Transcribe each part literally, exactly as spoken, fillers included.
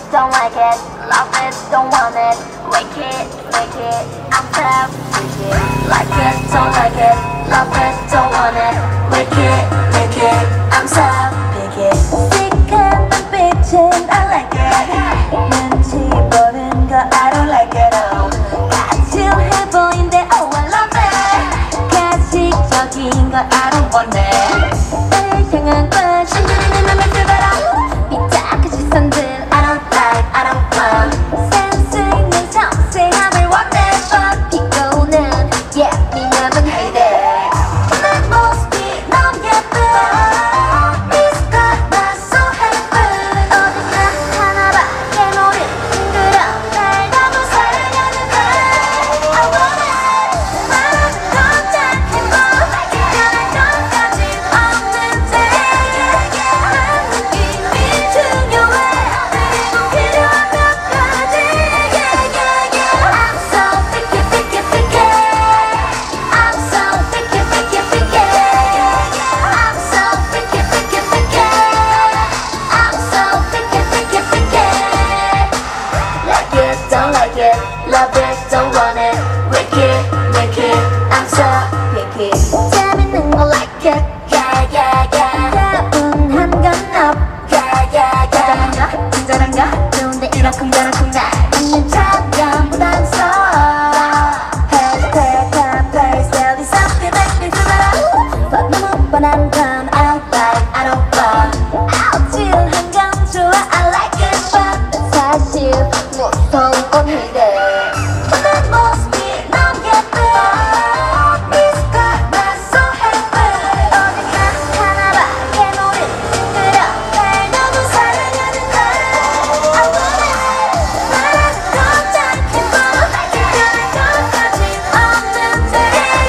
don't like it, love it, don't want it, wake it, wake it, I'm tough, wake it, like it, don't like it, love it, don't want it, wake it, wake it, I'm tough, pick it. 시크한 눈빛은 I like it. 눈치 보는 거 I don't like it. Oh. 까칠해 보인대 oh I love it. 가식적인 거 I don't want it. 날 향한 관심들이 내 맘을 들어라. 삐딱한 시선들 I don't like, I don't want. 센스 있는 섬세함을 원해 but 피곤한 예민함은 hate it. 내 모습이 너무 예뻐. 미스터 나 so happy. 어딘가 하나밖에 모르는 그런 날 너무 사랑하는 걸 I want it. 마음은 더 작게 뭐 변할 것까진 없는데 한 느낌이 중요해. 그리고 필요한 몇 가지 yeah, yeah, yeah. I'm so picky, picky, picky. I'm so picky, picky, picky. I'm so picky, picky, picky. I'm so picky, picky, picky. Like it, don't like it, love it, don't want it, wake it, wake it, I'm so picky. 재밌는 거 like it, yeah, yeah, yeah. 따분한 건 up, yeah, yeah, yeah. 친절한가? 좋은데 이만큼 저만큼 날 믿는 척 부담스러. Hashtag time place, there is something make me feel better. But 너무 뻔한 건 I don't like, I don't want. 아찔한 건 좋아, I like it, but 사실 무서운 건 hate it. 내 모습이 너무 예뻐. 미스터 나 so happy. 어딘가 하나밖에 모르는 그런 날 너무 사랑하는 걸 I want it. 말하는 건 짧게 뭐 변할 것까진 없는데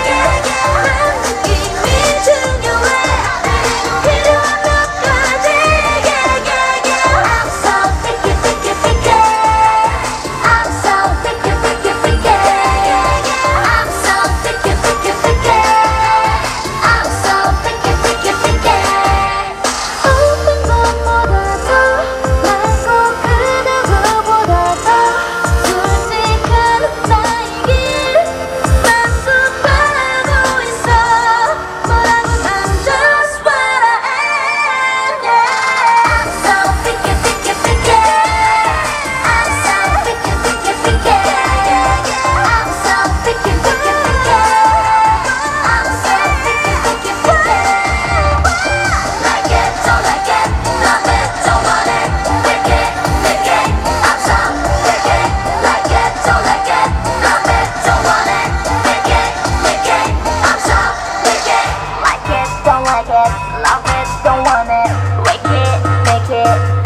한 느낌이 중요해. 그리고 필요한 몇 가지 yeah, yeah, yeah. I'm so picky, picky, picky. I'm so picky, picky, picky. I'm so picky, picky, picky. I'm so picky, picky, picky. 어떤 것보다도 맑고 그대로보다도 솔직한 나이길 난또 바라고 있어. 뭐라고 I'm just what I am, yeah. I'm so picky, picky, picky. I'm so picky, picky, picky. I'm so picky, picky, picky. I'm so picky, picky, picky. Like it, don't like it, love it, don't want it, wake it, wake it, I'm so picky. Like it, don't like it, love it, don't want it, wake it, wake it, I'm so picky. Like it, don't like it, love it, don't want it, wake it, make it.